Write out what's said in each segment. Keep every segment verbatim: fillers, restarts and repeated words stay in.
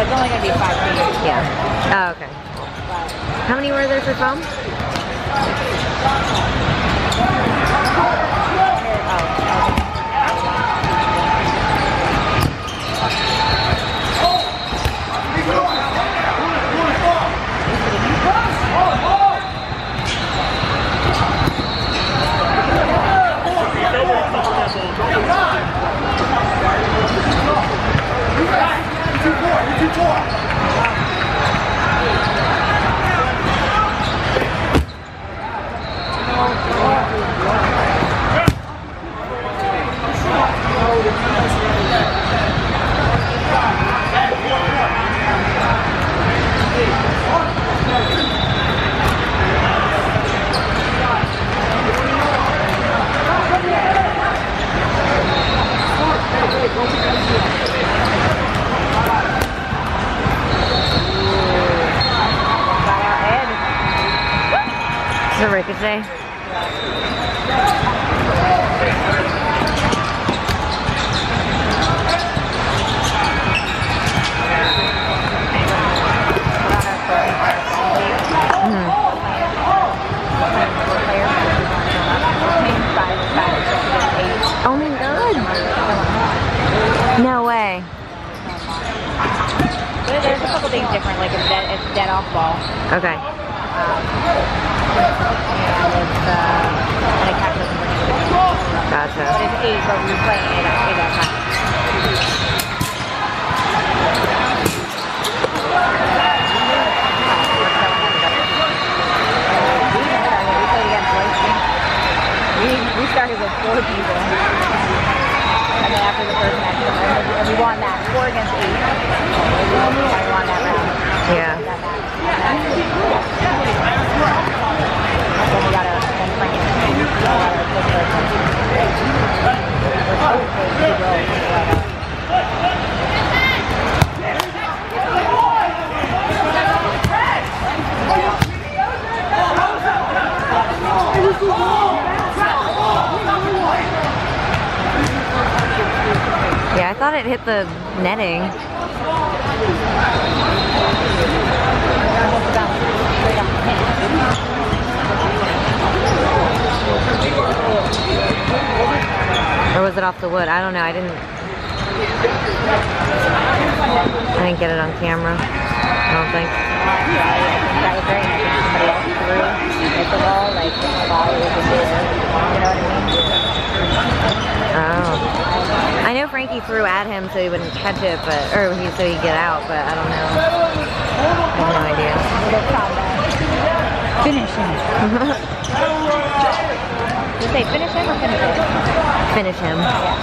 it's only going to be five feet. Yeah. Oh, okay. But how many were there for foam? The ricochet. Mm-hmm. Oh my god! No way. There's a couple things different, like it's dead, it's dead off ball. Okay. Um, and it's uh, and it catches them pretty good. Gotcha. But it's eight, but we're playing eight at eight at a time. We we started with four people, and then after the first match, and we won that four against eight. We won that round. Yeah. That match. Then we got a then Frankie we got a good person. Yeah, I thought it hit the netting. Or was it off the wood? I don't know. I didn't. I didn't get it on camera. I don't think. That was very nice. Somebody else threw at the wall, like the ball was in there. You know what I mean? Oh. I know Frankie threw at him so he wouldn't catch it, but or he so he'd get out, but I don't know. I have no idea. Finish him. Did you say finish him or finish him? Finish him.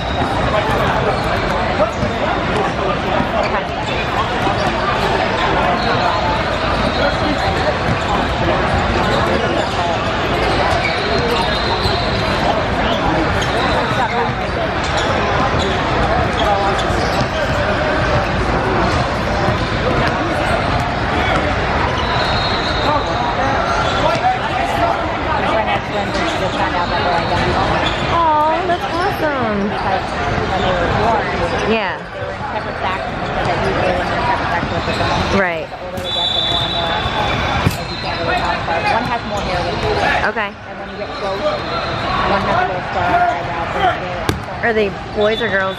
Oh, that's awesome. Because when they were born, Yeah. they were in separate stacks, and they said that usually when they're in separate stacks, they're different. Right. The older they get, the more and more, like you can't really tell apart. One has more hair than the other. Okay. And when you get close, one has a little star on their eyebrow. Are they boys or girls?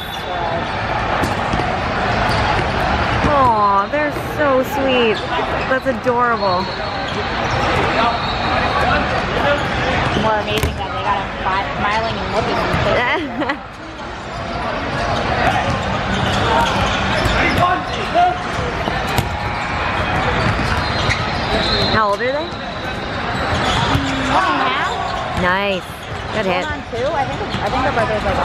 Aw, they're so sweet. That's adorable. More amazing that they got him smiling and looking and shit. How old are they? One and a half? Nice. Good hit. Going on two? I think, I think her brother's like